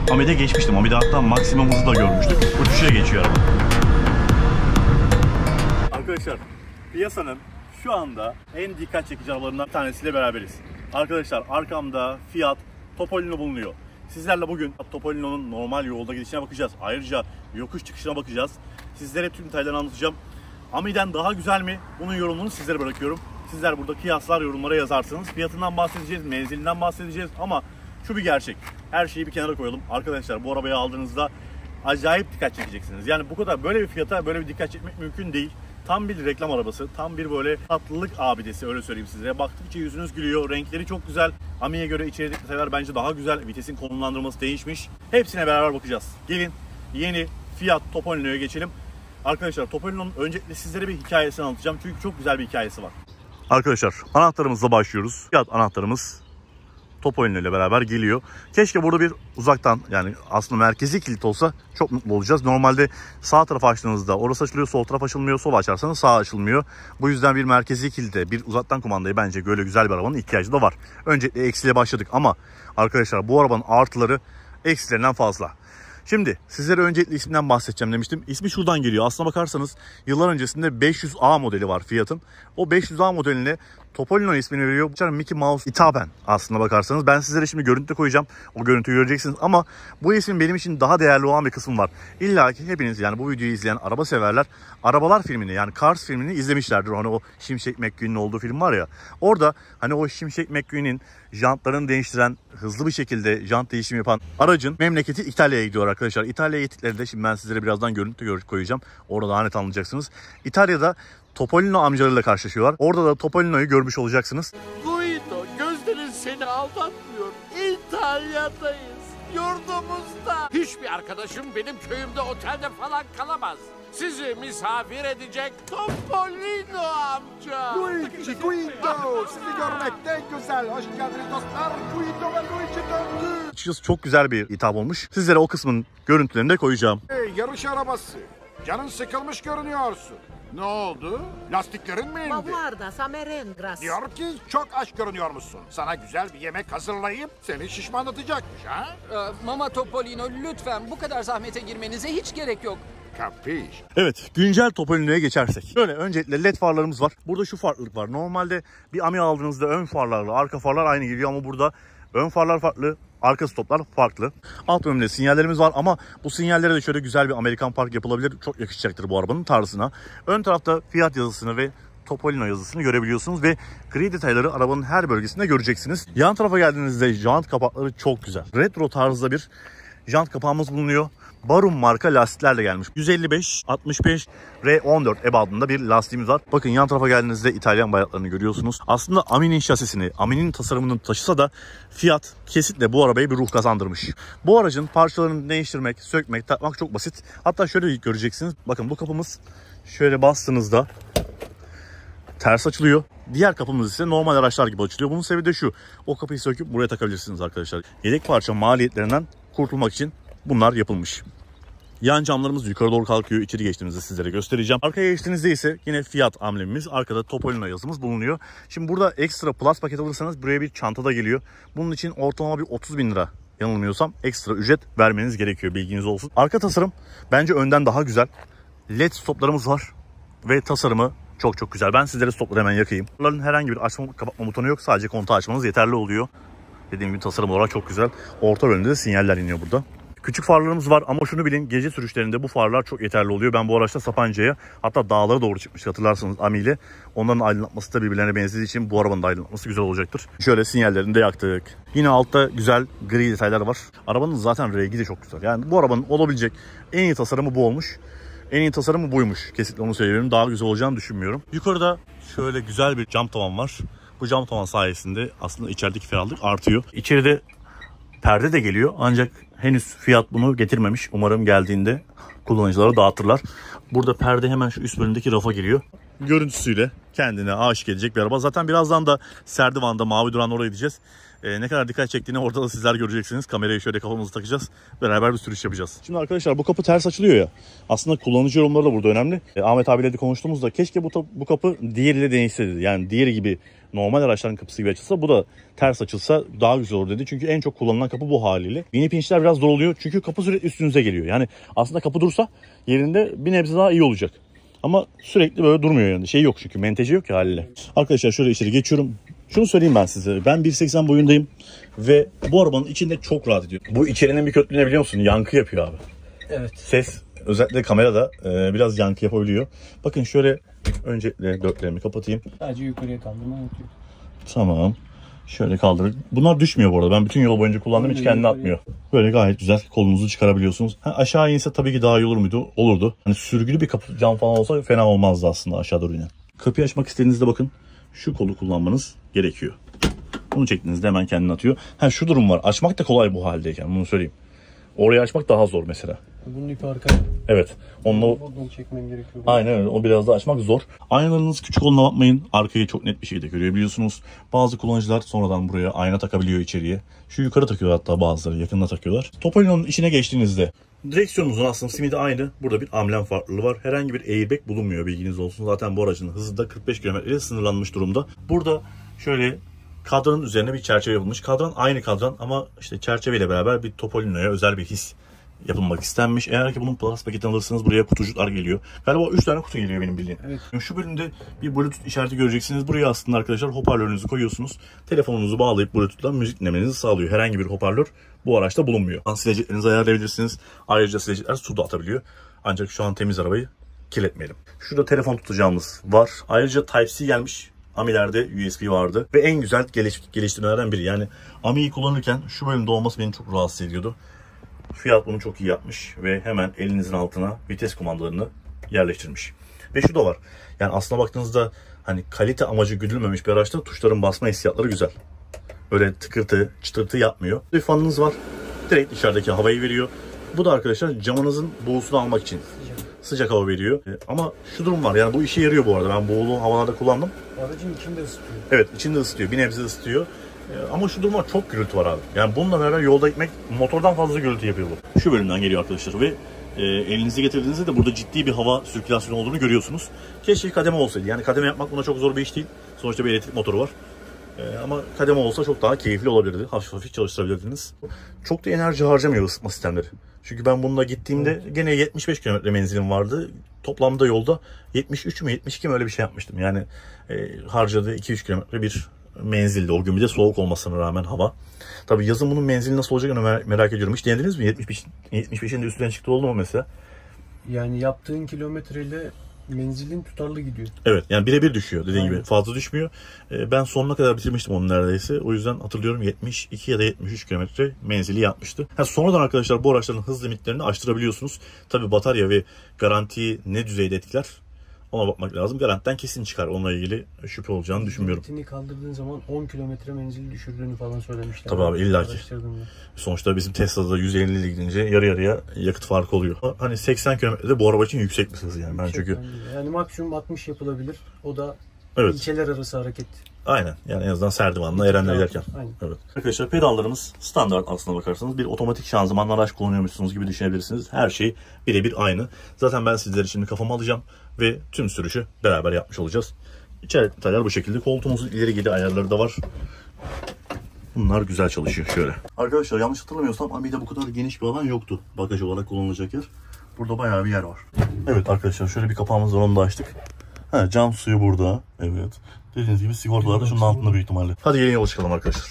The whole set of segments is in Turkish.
Ami'de geçmiştim. Ami'de hatta maksimum hızı da görmüştük. Uçuşa geçiyor araba. Arkadaşlar piyasanın şu anda en dikkat çekici arabalarından bir tanesiyle beraberiz. Arkadaşlar arkamda Fiat Topolino bulunuyor. Sizlerle bugün Topolino'nun normal yolda gidişine bakacağız. Ayrıca yokuş çıkışına bakacağız. Sizlere tüm detaylarını anlatacağım. Ami'den daha güzel mi? Bunun yorumunu sizlere bırakıyorum. Sizler burada kıyaslar, yorumlara yazarsınız. Fiyatından bahsedeceğiz, menzilinden bahsedeceğiz ama şu bir gerçek. Her şeyi bir kenara koyalım. Arkadaşlar bu arabayı aldığınızda acayip dikkat çekeceksiniz. Yani bu kadar böyle bir fiyata böyle bir dikkat çekmek mümkün değil. Tam bir reklam arabası, tam bir böyle tatlılık abidesi, öyle söyleyeyim size. Baktıkça yüzünüz gülüyor, renkleri çok güzel. Ami'ye göre içerideki detaylar bence daha güzel. Vitesin konumlandırması değişmiş. Hepsine beraber bakacağız. Gelin yeni Fiat Topolino'ya geçelim. Arkadaşlar Topolino'nun öncelikle sizlere bir hikayesini anlatacağım. Çünkü çok güzel bir hikayesi var. Arkadaşlar anahtarımızla başlıyoruz. Fiat anahtarımız Topolino ile beraber geliyor. Keşke burada bir uzaktan, yani aslında merkezi kilit olsa çok mutlu olacağız. Normalde sağ tarafı açtığınızda orası açılıyor, sol taraf açılmıyor, sol açarsanız sağ açılmıyor. Bu yüzden bir merkezi kilide, bir uzaktan kumandaya bence böyle güzel bir arabanın ihtiyacı da var. Öncelikle eksiyle başladık ama arkadaşlar bu arabanın artıları eksilerinden fazla. Şimdi sizlere öncelikle isminden bahsedeceğim demiştim. İsmi şuradan geliyor. Aslına bakarsanız yıllar öncesinde 500A modeli var Fiat'ın. O 500A modeline Topolino ismini veriyor. Mickey Mouse hitaben aslına bakarsanız. Ben sizlere şimdi görüntü koyacağım. O görüntüyü göreceksiniz ama bu ismin benim için daha değerli olan bir kısım var. İlla ki hepiniz, yani bu videoyu izleyen araba severler, Arabalar filmini, yani Cars filmini izlemişlerdir. Hani o Şimşek McQueen'in olduğu film var ya. Orada hani o Şimşek McQueen'in jantlarını değiştiren, hızlı bir şekilde jant değişimi yapan aracın memleketi İtalya'ya gidiyor arkadaşlar. İtalya'ya gittiklerinde şimdi ben sizlere birazdan görüntü koyacağım. Orada daha net anlayacaksınız. İtalya'da Topolino amcalarıyla karşılaşıyorlar. Orada da Topolino'yu görmüş olacaksınız. Guido, gözlerin seni aldatmıyor. İtalya'dayız, yurdumuzda. Hiçbir arkadaşım benim köyümde otelde falan kalamaz. Sizi misafir edecek Topolino amca. Luigi, Guido, sizi görmek ne güzel. Hoş geldiniz dostlar. Guido ve Luigi döndü. Açıkçası çok güzel bir hitap olmuş. Sizlere o kısmın görüntülerini de koyacağım. Yarış arabası. Canın sıkılmış görünüyorsun. Ne oldu? Lastiklerin mi indi? Ma guarda, sa merengras. Diyor ki çok aç görünüyormuşsun. Sana güzel bir yemek hazırlayıp seni şişmanlatacakmış ha? Mama Topolino, lütfen bu kadar zahmete girmenize hiç gerek yok. Kapiş. Evet, güncel Topolino'ya geçersek. Böyle öncelikle led farlarımız var. Burada şu farklılık var. Normalde bir Ami aldığınızda ön farlarla arka farlar aynı geliyor ama burada ön farlar farklı, arka stoplar farklı. Alt bölümde sinyallerimiz var ama bu sinyallere de şöyle güzel bir Amerikan park yapılabilir. Çok yakışacaktır bu arabanın tarzına. Ön tarafta Fiat yazısını ve Topolino yazısını görebiliyorsunuz ve gri detayları arabanın her bölgesinde göreceksiniz. Yan tarafa geldiğinizde jant kapakları çok güzel. Retro tarzda bir jant kapağımız bulunuyor. Barum marka lastiklerle gelmiş. 155, 65, R14 ebadında bir lastiğimiz var. Bakın yan tarafa geldiğinizde İtalyan bayraklarını görüyorsunuz. Aslında Ami'nin şasisini, Ami'nin tasarımını taşısa da Fiat kesinlikle bu arabaya bir ruh kazandırmış. Bu aracın parçalarını değiştirmek, sökmek, takmak çok basit. Hatta şöyle göreceksiniz. Bakın bu kapımız şöyle bastığınızda ters açılıyor. Diğer kapımız ise normal araçlar gibi açılıyor. Bunun sebebi de şu. O kapıyı söküp buraya takabilirsiniz arkadaşlar. Yedek parça maliyetlerinden kurtulmak için bunlar yapılmış. Yan camlarımız yukarı doğru kalkıyor. İçeri geçtiğimizde sizlere göstereceğim. Arkaya geçtiğinizde ise yine Fiat amblemimiz, arkada Topolino yazımız bulunuyor. Şimdi burada ekstra plus paket alırsanız buraya bir çanta da geliyor. Bunun için ortalama bir 30.000 lira yanılmıyorsam ekstra ücret vermeniz gerekiyor, bilginiz olsun. Arka tasarım bence önden daha güzel. LED stoplarımız var ve tasarımı çok güzel. Ben sizlere stopları hemen yakayım. Bunların herhangi bir açma kapatma butonu yok. Sadece kontağı açmanız yeterli oluyor. Dediğim gibi tasarım olarak çok güzel. Orta bölümde de sinyaller iniyor burada. Küçük farlarımız var ama şunu bilin, gece sürüşlerinde bu farlar çok yeterli oluyor. Ben bu araçta Sapanca'ya, hatta dağlara doğru çıkmış hatırlarsanız Ami ile. Onların aydınlatması da birbirlerine benzediği için bu arabanın da aydınlatması güzel olacaktır. Şöyle sinyallerini de yaktık. Yine altta güzel gri detaylar var. Arabanın zaten rengi de çok güzel. Yani bu arabanın olabilecek en iyi tasarımı bu olmuş. En iyi tasarımı buymuş. Kesinlikle onu söylüyorum. Daha güzel olacağını düşünmüyorum. Yukarıda şöyle güzel bir cam tavan var. Bu cam tavan sayesinde aslında içerideki ferahlık artıyor. İçeride perde de geliyor ancak henüz Fiat bunu getirmemiş. Umarım geldiğinde kullanıcılara dağıtırlar. Burada perde hemen şu üst bölümdeki rafa geliyor. Görüntüsüyle kendine aşık edecek bir araba. Zaten birazdan da Serdivan'da mavi duran oraya gideceğiz. Ne kadar dikkat çektiğini orada da sizler göreceksiniz. Kamerayı şöyle kafamıza takacağız. Beraber bir sürüş yapacağız. Şimdi arkadaşlar bu kapı ters açılıyor ya. Aslında kullanıcı yorumları da burada önemli. Ahmet abiyle de konuştuğumuzda keşke bu kapı diğeriyle değişseydi. Yani diğeri gibi normal araçların kapısı gibi açılsa, bu da ters açılsa daha güzel olur dedi. Çünkü en çok kullanılan kapı bu haliyle. Mini pinçler biraz zor oluyor çünkü kapı sürekli üstünüze geliyor. Yani aslında kapı dursa yerinde bir nebze daha iyi olacak. Ama sürekli böyle durmuyor yani. Şey yok çünkü, menteşe yok ya haliyle. Arkadaşlar şöyle içeri geçiyorum. Şunu söyleyeyim ben size. Ben 1.80 boyundayım ve bu arabanın içinde çok rahat ediyor. Bu içerinin bir kötülüğü ne biliyor musun? Yankı yapıyor abi. Evet. Ses özellikle kamerada biraz yankı yapabiliyor. Bakın şöyle öncelikle dörtlerimi kapatayım. Sadece yukarıya kaldırma unutuyor. Tamam. Şöyle kaldırın. Bunlar düşmüyor bu arada. Ben bütün yol boyunca kullandım, hiç kendini atmıyor. Böyle gayet güzel kolunuzu çıkarabiliyorsunuz. Aşağı inse tabii ki daha iyi olur muydu? Olurdu. Hani sürgülü bir kapı cam falan olsa fena olmazdı aslında aşağı doğru inen. Kapıyı açmak istediğinizde bakın şu kolu kullanmanız gerekiyor. Bunu çektiğinizde hemen kendini atıyor. Şu durum var. Açmak da kolay bu haldeyken, bunu söyleyeyim. Orayı açmak daha zor mesela. Bunun ipi arkaya. Evet. Onunla Buradan çekmen gerekiyor. aynen öyle. O biraz da açmak zor. Aynalarınız küçük olduğuna bakmayın. Arkayı çok net bir şekilde görebiliyorsunuz. Bazı kullanıcılar sonradan buraya ayna takabiliyor içeriye. Şu yukarı takıyor, hatta bazıları yakında takıyorlar. Topolino'nun içine geçtiğinizde direksiyonumuzun aslında simidi aynı. Burada bir amblem farklılığı var. Herhangi bir airbag bulunmuyor, bilginiz olsun. Zaten bu aracın hızı da 45 km ile sınırlanmış durumda. Burada şöyle kadranın üzerine bir çerçeve yapılmış. Kadran aynı kadran ama işte çerçeveyle beraber bir Topolino'ya özel bir his yapılmak istenmiş. Eğer ki bunun Plus paketini alırsanız buraya kutucuklar geliyor. Galiba 3 tane kutu geliyor benim bildiğim. Evet. Şu bölümde bir Bluetooth işareti göreceksiniz. Buraya aslında arkadaşlar hoparlörünüzü koyuyorsunuz. Telefonunuzu bağlayıp Bluetooth'la müzik dinlemenizi sağlıyor. Herhangi bir hoparlör bu araçta bulunmuyor. Sileceklerinizi ayarlayabilirsiniz. Ayrıca silecekler su da atabiliyor. Ancak şu an temiz arabayı kirletmeyelim. Şurada telefon tutacağımız var. Ayrıca Type-C gelmiş. AMI'lerde USB vardı. Ve en güzel geliştirmelerden biri. Yani AMI'yi kullanırken şu bölümde olması beni çok rahatsız ediyordu. Fiat bunu çok iyi yapmış ve hemen elinizin altına vites kumandalarını yerleştirmiş. Ve şu da var. Yani aslına baktığınızda hani kalite amacı güdülmemiş bir araçta tuşların basma hissiyatları güzel. Öyle tıkırtı, çıtırtı yapmıyor. Bir fanınız var. Direkt dışarıdaki havayı veriyor. Bu da arkadaşlar camınızın buğusunu almak için sıcak hava veriyor. Ama şu durum var. Yani bu işe yarıyor bu arada. Ben buğulu havalarda kullandım. Aracın içinde ısıtıyor. Evet, içinde ısıtıyor. Bir nebze ısıtıyor. Ama şu durumda çok gürültü var abi. Yani bununla beraber yolda gitmek motordan fazla gürültü yapıyor bu. Şu bölümden geliyor arkadaşlar ve elinizi getirdiğinizde de burada ciddi bir hava sirkülasyonu olduğunu görüyorsunuz. Keşke kademe olsaydı. Yani kademe yapmak buna çok zor bir iş değil. Sonuçta bir elektrik motoru var. Ama kademe olsa çok daha keyifli olabilirdi. Hafif hafif çalıştırabilirdiniz. Çok da enerji harcamıyor ısıtma sistemleri. Çünkü ben bununla gittiğimde gene 75 km menzilim vardı. Toplamda yolda 73 mü 72 mi öyle bir şey yapmıştım. Yani harcadığı 2-3 km bir menzildi. O gün bir de soğuk olmasına rağmen hava. Tabii yazın bunun menzili nasıl olacağını merak ediyorum. Hiç denediniz mi? 75'in de üstüne çıktı oldu mu mesela? Yani yaptığın kilometreyle menzilin tutarlı gidiyor. Evet, yani birebir düşüyor dediğin gibi. Fazla düşmüyor. Ben sonuna kadar bitirmiştim onu neredeyse. O yüzden hatırlıyorum 72 ya da 73 kilometre menzili yapmıştı. Sonradan arkadaşlar bu araçların hız limitlerini aştırabiliyorsunuz. Tabii batarya ve garantiyi ne düzeyde etkiler ona bakmak lazım. Garantiden kesin çıkar. Onunla ilgili şüphe olacağını düşünmüyorum. Limitini kaldırdığın zaman 10 kilometre menzil düşürdüğünü falan söylemişler. Tabii abi, illaki. Sonuçta bizim Tesla'da 150 ile gidince yarı yarıya yakıt farkı oluyor. Hani 80 kilometrede bu araba için yüksek bir hız yani. Ben çünkü yani maksimum 60 yapılabilir. O da evet, ilçeler arası hareket. Aynen. Yani en azından Serdivan'la Eren'le giderken. Aynen. Evet. Arkadaşlar pedallarımız standart aslına bakarsanız. Bir otomatik şanzımanlı araç kullanıyormuşsunuz gibi düşünebilirsiniz. Her şey birebir aynı. Zaten ben sizleri şimdi kafama alacağım ve tüm sürüşü beraber yapmış olacağız. İçeri detaylar bu şekilde. Koltuğumuzun ileri geri ayarları da var. Bunlar güzel çalışıyor şöyle. Arkadaşlar yanlış hatırlamıyorsam AMI'de bu kadar geniş bir alan yoktu. Bagaj olarak kullanılacak yer. Burada bayağı bir yer var. Evet arkadaşlar şöyle bir kapağımız var, onu da açtık. Cam suyu burada. Evet. Dediğiniz gibi sigortalar da şunun altında büyük ihtimalle. Hadi gelin yola çıkalım arkadaşlar.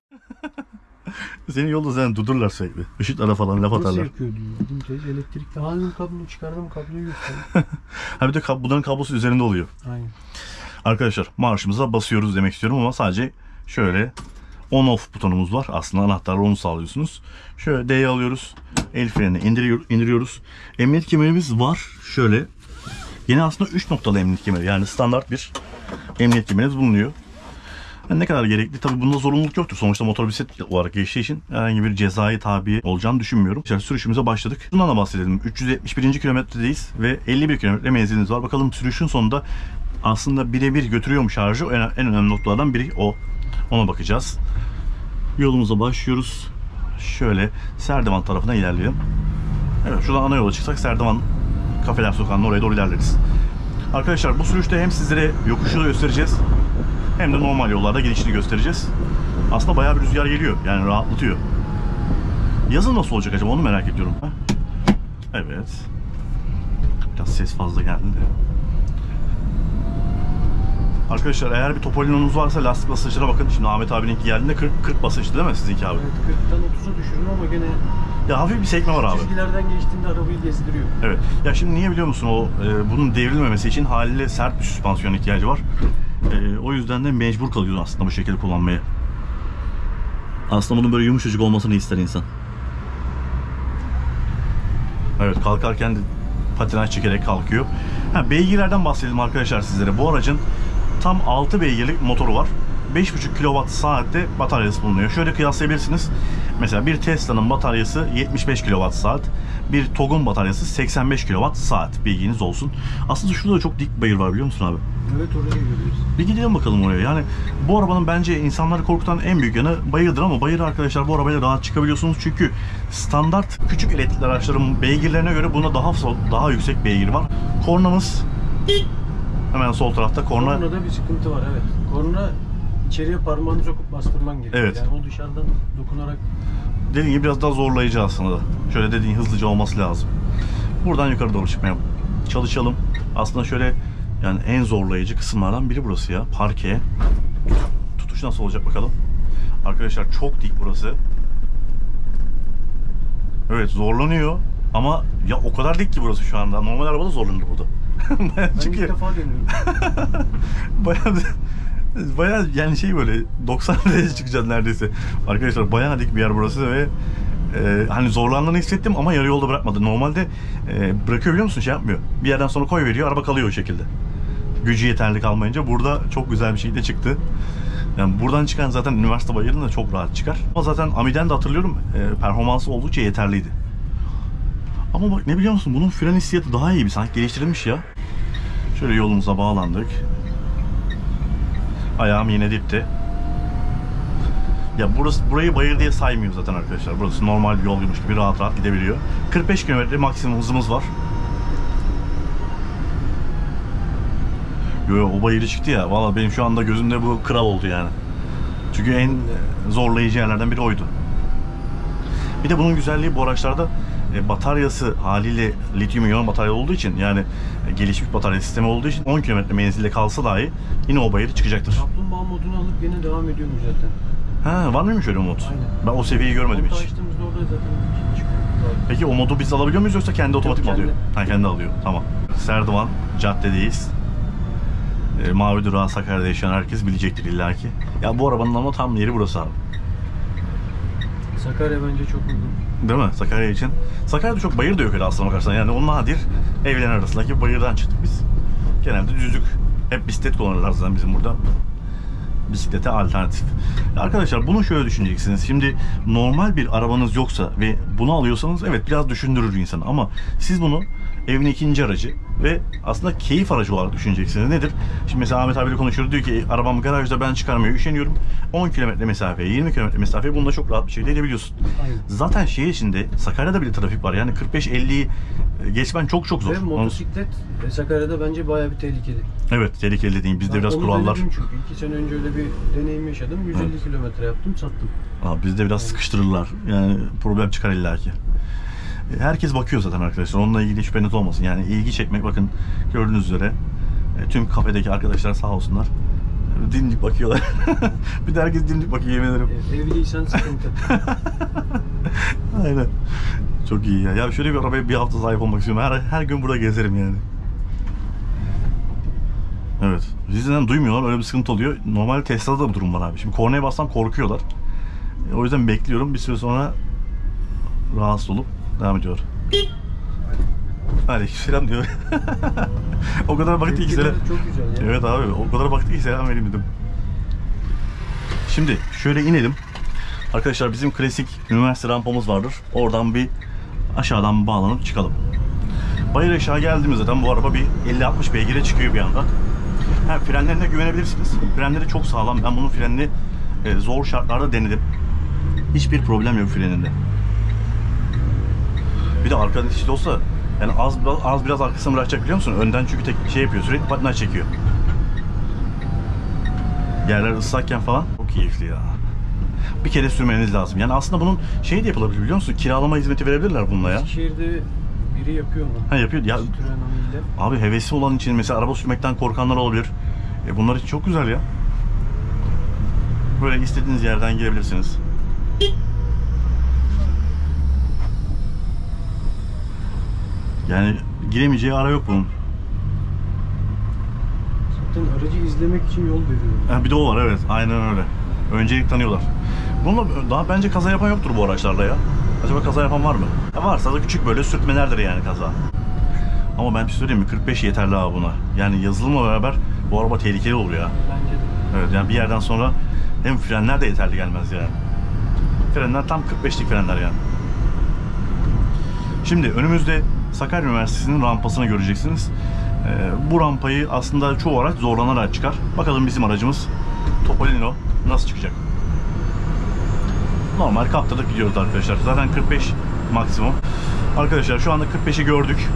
Seni yolda zaten durdururlar sürekli. Işıklara falan laf atarlar. Nasıl yakıyor diyor. Elektrikli halin kablo çıkardım, kabloyu gösterdim. Bir de bunların kablosu üzerinde oluyor. Aynen. Arkadaşlar marşımıza basıyoruz demek istiyorum ama sadece şöyle on off butonumuz var. Aslında anahtarla onu sağlıyorsunuz. Şöyle D'yi alıyoruz. El frenini indiriyoruz. Emniyet kemerimiz var. Şöyle. Yine aslında 3 noktalı emniyet kemeri. Yani standart bir emniyet kemeriniz bulunuyor. Yani ne kadar gerekli? Tabii bunda zorunluluk yoktur. Sonuçta motor bisiklet olarak geçtiği için herhangi bir cezai tabi olacağını düşünmüyorum. İşte sürüşümüze başladık. Bundan da bahsedelim. 371. kilometredeyiz ve 51 kilometre menziliniz var. Bakalım sürüşün sonunda aslında birebir götürüyor mu şarjı? En önemli noktalardan biri o. Ona bakacağız. Yolumuza başlıyoruz. Şöyle Serdivan tarafına ilerleyelim. Evet, şuradan ana yola çıksak Serdivan Kafeler Sokağı'nın oraya doğru ilerleriz. Arkadaşlar bu sürüşte hem sizlere yokuşu göstereceğiz hem de normal yollarda gelişini göstereceğiz. Aslında bayağı bir rüzgar geliyor. Yani rahatlatıyor. Yazın nasıl olacak acaba onu merak ediyorum. Evet. Biraz ses fazla geldi de. Arkadaşlar eğer bir Topolino'nuz varsa lastik basınçlarına bakın. Şimdi Ahmet abininki geldiğinde 40 basınçtı değil mi sizinki abi? Evet, 40'tan 30'a düşürme ama gene Ya hafif bir sekme var abi. çizgilerden geçtiğinde arabayı gezdiriyor. Evet. Ya şimdi niye biliyor musun bunun devrilmemesi için haliyle sert bir süspansiyon ihtiyacı var. O yüzden de mecbur kalıyoruz aslında bu şekilde kullanmaya. Aslında bunun böyle yumuşacık olmasını ister insan. Evet, kalkarken de patinaj çekerek kalkıyor. Beygirlerden bahsedelim arkadaşlar sizlere. Bu aracın tam 6 beygirlik motoru var. 5,5 kWh saatte bataryası bulunuyor. Şöyle kıyaslayabilirsiniz. Mesela bir Tesla'nın bataryası 75 kWh, bir TOG'un bataryası 85 kWh, bilginiz olsun. Aslında şurada da çok dik bayır var biliyor musun abi? Evet, oraya görüyoruz. Bir gidelim bakalım oraya. Yani bu arabanın bence insanları korkutan en büyük yanı bayırdır ama bayır arkadaşlar bu arabayla rahat çıkabiliyorsunuz. Çünkü standart küçük elektrikli araçların beygirlerine göre buna daha yüksek beygir var. Kornamız hemen sol tarafta. Kornada bir sıkıntı var, evet. Korna içeriye parmağını sokup bastırman gerekiyor. Evet. Yani o dışarıdan dokunarak... Dediğim gibi biraz daha zorlayıcı aslında da. Şöyle dediğin hızlıca olması lazım. Buradan yukarı doğru çıkmaya çalışalım. Aslında şöyle yani en zorlayıcı kısımlardan biri burası ya. Parke. Tutuş nasıl olacak bakalım. Arkadaşlar çok dik burası. Evet, zorlanıyor. Ama ya o kadar dik ki burası şu anda. Normal arabada zorlanır burada. Ben ilk defa deniyorum. Bayağı yani şey böyle 90 derece çıkacağız neredeyse. Arkadaşlar bayağı dik bir yer burası ve hani zorlandığını hissettim ama yarı yolda bırakmadı. Normalde bırakıyor biliyor musun, şey yapmıyor. Bir yerden sonra koy veriyor, araba kalıyor o şekilde. Gücü yeterli kalmayınca burada çok güzel bir şey de çıktı. Yani buradan çıkan zaten üniversite bayırında da çok rahat çıkar. Ama zaten Ami'den de hatırlıyorum performansı oldukça yeterliydi. Ama bak ne biliyor musun, bunun fren hissiyatı daha iyi bir sanki geliştirilmiş ya. Şöyle yolumuza bağlandık. Ayağım yine dipte. Ya burayı bayır diye saymıyor zaten arkadaşlar. Burası normal bir yolmuş gibi rahat rahat gidebiliyor. 45 km maksimum hızımız var. Yo, o bayırı çıktı ya. Vallahi benim şu anda gözümde bu kral oldu yani. Çünkü en zorlayıcı yerlerden biri oydu. Bir de bunun güzelliği bu araçlarda bataryası haliyle lityum iyon batarya olduğu için, yani gelişmiş batarya sistemi olduğu için 10 km menzilde kalsa dahi yine o bayırı çıkacaktır. Kaplumbağa modunu alıp yine devam ediyormuş zaten. Ha, var mıymış öyle mod? Aynen. Ben o seviyeyi görmedim hiç. Açtığımızda orada zaten çıkıyor. Peki o modu biz alabiliyor muyuz yoksa kendi otomatik mi kendi. alıyor? Ha, kendi alıyor. Tamam. Serdivan Cadde'deyiz. Mavi Durağı Sakarya'da yaşayan herkes bilecektir illaki. Ya bu arabanın ama tam yeri burası abi. Sakarya bence çok uygun. Değil mi? Sakarya için. Sakarya'da çok bayır da yok öyle aslına bakarsan. Yani o nadir evler arasındaki bir bayırdan çıktık biz. Genelde düzlük. Hep bisiklet kullanırlar zaten bizim burada. Bisiklete alternatif. Arkadaşlar bunu şöyle düşüneceksiniz. Şimdi normal bir arabanız yoksa ve bunu alıyorsanız evet biraz düşündürür insanı. Ama siz bunu evin ikinci aracı ve aslında keyif aracı olarak düşüneceksiniz. Nedir? Şimdi mesela Ahmet abiyle konuşuyoruz. Diyor ki arabam garajda, ben çıkarmıyor, üşeniyorum. 10 kilometre mesafeye, 20 kilometre mesafeye bununla çok rahat bir şekilde gidebiliyorsun. Aynen. Zaten şehir içinde Sakarya'da bile trafik var. Yani 45-50'yi geçmen çok zor. Ve motosiklet Sakarya'da bence bayağı bir tehlikeli. Evet, tehlikeli dediğim. Bizde biraz onu kurallar. denedim çünkü 2 sene önce öyle bir deneyim yaşadım. 150 kilometre yaptım, sattım. Abi bizde biraz sıkıştırırlar. Yani problem çıkar illaki. Herkes bakıyor zaten arkadaşlar. Onunla ilgili şüpheniz olmasın. Yani ilgi çekmek, bakın gördüğünüz üzere tüm kafedeki arkadaşlar sağ olsunlar. Dimdik bakıyorlar. Bir de herkes dimdik bakıyor, yemin ederim. Evliysen sıkıntı. Aynen. Çok iyi ya. Ya şöyle bir arabaya bir hafta sahip olmak istiyorum. Her gün burada gezerim yani. Evet. Rizeden duymuyorlar. Öyle bir sıkıntı oluyor. Normal Tesla'da da bu durum var abi. Şimdi kornaya bassam korkuyorlar. O yüzden bekliyorum. Bir süre sonra rahatsız olup devam ediyor. Aleykümselam diyor. O kadar baktı ki selam. Çok güzel ya. Evet abi. O kadar baktı ki selam vereyim dedim. Şimdi şöyle inelim. Arkadaşlar bizim klasik üniversite rampamız vardır. Oradan bir aşağıdan bağlanıp çıkalım. Bayır aşağı geldiğimizde zaten bu araba bir 50-60 beygire çıkıyor bir anda. Frenlerine güvenebilirsiniz. Frenleri çok sağlam. Ben bunun frenini zor şartlarda denedim. Hiçbir problem yok freninde. Bir de arkada dişli olsa yani az biraz arkasını bırakacak biliyor musun? Önden çünkü tek şey yapıyor, sürekli patinaj çekiyor. Yerler ıslakken falan çok keyifli ya. Bir kere sürmeniz lazım. Yani aslında bunun şey de yapılabilir biliyor musun? Kiralama hizmeti verebilirler bununla ya. Eskişehir'de biri yapıyor mu? Ha yapıyor. Ya, Citroen Ami'yle. abi hevesi olan için mesela araba sürmekten korkanlar olabilir. Bunlar için çok güzel ya. Böyle istediğiniz yerden girebilirsiniz. Yani giremeyeceği ara yok bunun. Zaten aracı izlemek için yol veriyor. Bir de o var evet. Aynen öyle. Öncelik tanıyorlar. Bununla daha bence kaza yapan yoktur bu araçlarda ya. Acaba kaza yapan var mı? Varsa da küçük böyle sürtmelerdir yani kaza. Ama ben bir şey söyleyeyim mi? 45 yeterli abi buna. Yani yazılımla beraber bu araba tehlikeli olur ya. Bence de. Evet yani bir yerden sonra hem frenler de yeterli gelmez yani. Frenler tam 45'lik frenler yani. Şimdi önümüzde Sakarya Üniversitesi'nin rampasını göreceksiniz. Bu rampayı aslında çoğu araç zorlanarak çıkar. Bakalım bizim aracımız Topolino nasıl çıkacak? Normal kaptırdık gidiyoruz arkadaşlar. Zaten 45 maksimum. Arkadaşlar şu anda 45'i gördük.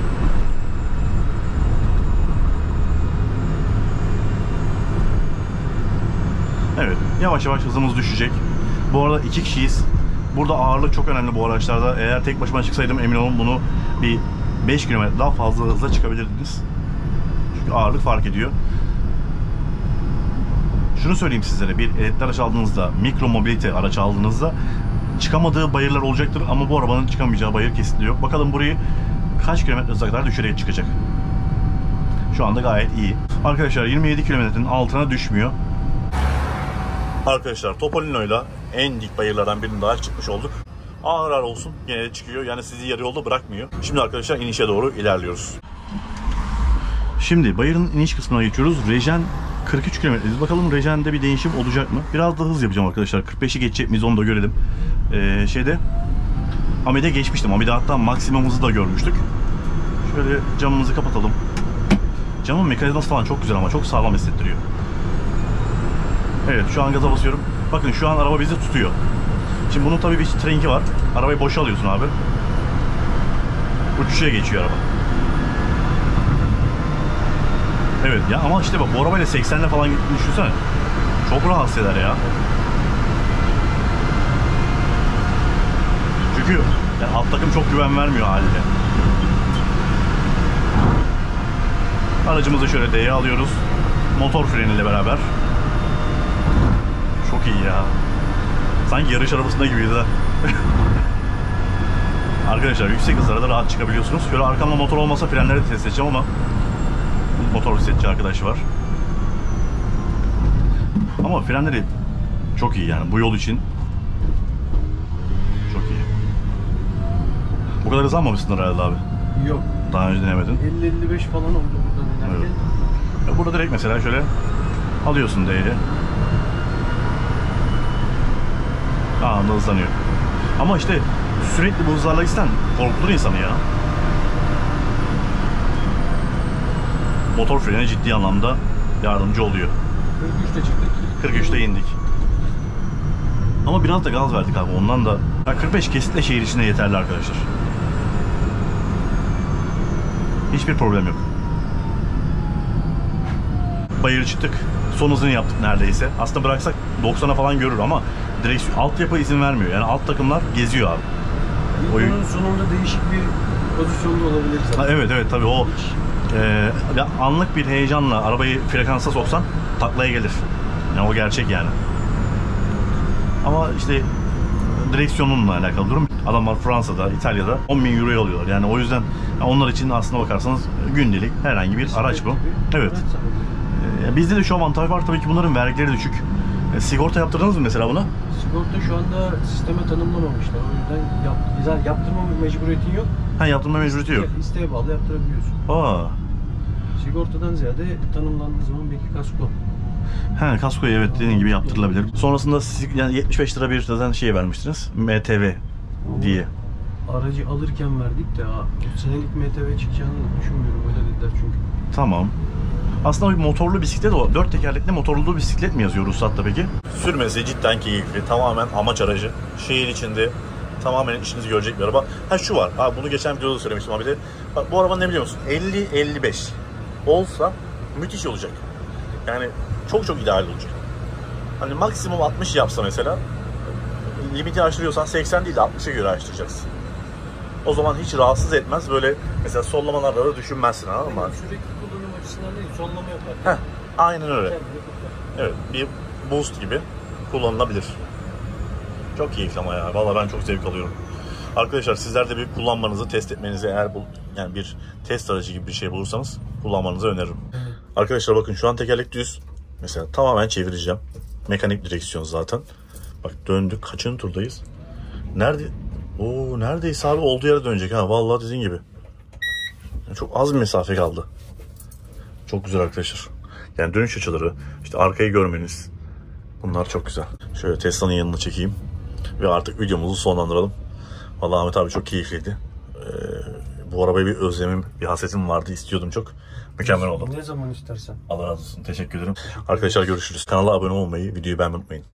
Evet, yavaş yavaş hızımız düşecek. Bu arada 2 kişiyiz. Burada ağırlık çok önemli bu araçlarda. Eğer tek başıma çıksaydım emin olun bunu bir 5 km daha fazla hızla çıkabilirdiniz. Çünkü ağırlık fark ediyor. Şunu söyleyeyim sizlere, bir elektrikli araç aldığınızda, mikro mobilite araç aldığınızda çıkamadığı bayırlar olacaktır ama bu arabanın çıkamayacağı bayır kesinlikle yok. Bakalım burayı kaç kilometre hıza kadar düşerek çıkacak. Şu anda gayet iyi. Arkadaşlar 27 kilometrenin altına düşmüyor. Arkadaşlar Topolino'yla en dik bayırlardan birinin daha çıkmış olduk. Ağır ağır olsun yine de çıkıyor. Yani sizi yarı yolda bırakmıyor. Şimdi arkadaşlar inişe doğru ilerliyoruz. Şimdi bayırın iniş kısmına geçiyoruz. Rejen 43 kilometreyiz. Bakalım Rejen'de bir değişim olacak mı? Biraz da hız yapacağım arkadaşlar. 45'i geçecek miyiz onu da görelim. Ami'de geçmiştim. Ami'de hatta maksimum hızı da görmüştük. Şöyle camımızı kapatalım. Camın mekanizması falan çok güzel ama çok sağlam hissettiriyor. Evet şu an gaza basıyorum. Bakın şu an araba bizi tutuyor. Şimdi bunun tabii bir trenki var. Arabayı boşa alıyorsun abi. Uçuşa geçiyor araba. Evet ya ama işte bak bu arabayla 80'le falan gittiğini düşünsene. Çok rahatsız eder ya. Çünkü yani alt takım çok güven vermiyor haliyle. Aracımızı şöyle D'ye alıyoruz. Motor freniyle beraber. Çok iyi ya. Sanki yarış arabasında gibiydi ha. Arkadaşlar yüksek hızlara rahat çıkabiliyorsunuz. Şöyle arkamda motor olmasa frenleri de test edeceğim ama motor testçi arkadaşı var. Ama frenleri çok iyi yani bu yol için. Çok iyi. Bu kadar hız almamışsındır herhalde abi. Yok. Daha önce denemedin. 50-55 falan oldu buradan inerken. Evet. Burada direkt mesela şöyle alıyorsun D'yi. Anında hızlanıyor. Ama işte sürekli bu hızlarla gitsen korkutur insanı ya. Motor freni ciddi anlamda yardımcı oluyor. 43'te çıktık. 43'te indik. Ama biraz da gaz verdik abi ondan da. 45 kesinlikle şehir içinde yeterli arkadaşlar. Hiçbir problem yok. Bayır çıktık. Son hızını yaptık neredeyse. Aslında bıraksak 90'a falan görür ama direksiyon altyapı izin vermiyor. Yani alt takımlar geziyor abi. Bunun sonunda değişik bir pozisyonda olabilir zaten. Evet evet tabii o anlık bir heyecanla arabayı frekansa soksan taklaya gelir. Yani o gerçek yani. Ama işte direksiyonunla alakalı durum. Adamlar Fransa'da, İtalya'da 10.000 euroya alıyorlar. Yani o yüzden onlar için aslına bakarsanız gündelik herhangi bir araç bu. Evet. Bizde de şu avantaj var tabii ki bunların vergileri düşük. Sigorta yaptırdınız mı mesela buna? Sigorta şu anda sisteme tanımlamamışlar. O yüzden yaptırma mecburiyetin yok. Ha yaptırma mecburiyeti yok. İsteğe bağlı yaptırabiliyorsun. Aa. Sigortadan ziyade tanımlandığı zaman belki kasko. He kaskoyu evet dediğin gibi yaptırılabilir. Sonrasında yani 75 lira bir zaten şey vermiştiniz. MTV diye. Aracı alırken verdik de senelik MTV çıkacağını düşünmüyorum. Öyle dediler çünkü. Tamam. Aslında bir motorlu bisiklet o. 4 tekerlekli motorlu bisiklet mi yazıyor ruhsatta peki? Sürmesi cidden keyifli. Tamamen amaç aracı. Şehir içinde tamamen işinizi görecek bir araba. Ha şu var. Ha, bunu geçen videoda da söylemiştim abi de. Bak, bu araba ne biliyor musun? 50-55 olsa müthiş olacak. Yani çok çok ideal olacak. Hani maksimum 60 yapsa mesela, limiti aşırıyorsan 80 değil de 60'a göre aştıracaksın. O zaman hiç rahatsız etmez, böyle mesela sollamalarda da düşünmezsin, anladın mı? Sürekli kullanım açısından değil, sonlama yapar. Heh, aynen öyle. Evet, bir boost gibi kullanılabilir. Çok keyifli ama ya. Vallahi ben çok zevk alıyorum. Arkadaşlar sizler de bir kullanmanızı, test etmenizi, eğer yani bir test aracı gibi bir şey bulursanız kullanmanızı öneririm. Arkadaşlar bakın, şu an tekerlek düz. Mesela tamamen çevireceğim. Mekanik direksiyon zaten. Bak döndük. Kaçıncı turdayız? Nerede? Oo, neredeyse abi olduğu yere dönecek ha. Vallahi dediğin gibi. Yani çok az bir mesafe kaldı. Çok güzel arkadaşlar. Yani dönüş açıları, işte arkayı görmeniz. Bunlar çok güzel. Şöyle Tesla'nın yanına çekeyim. Ve artık videomuzu sonlandıralım. Vallahi Ahmet abi çok keyifliydi. Bu arabaya bir özlemim, bir hasetim vardı. İstiyordum çok. Mükemmel oldu. Ne zaman istersen. Allah razı olsun. Teşekkür ederim. Arkadaşlar görüşürüz. Kanala abone olmayı, videoyu beğenmeyi unutmayın.